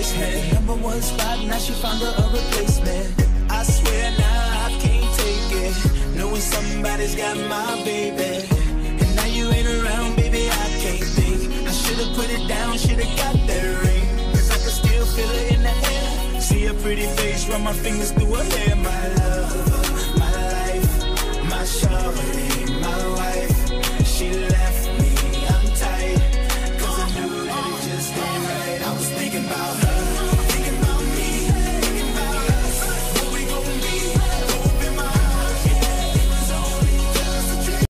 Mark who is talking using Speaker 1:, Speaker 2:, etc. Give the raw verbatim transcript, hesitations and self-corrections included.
Speaker 1: basement. Number one spot, now she found her a replacement. I swear now I can't take it, knowing somebody's got my baby. And now you ain't around, baby, I can't think. I should've put it down, should've got that ring, cause I can still feel it in the air. See her pretty face, run my fingers through her hair, my love.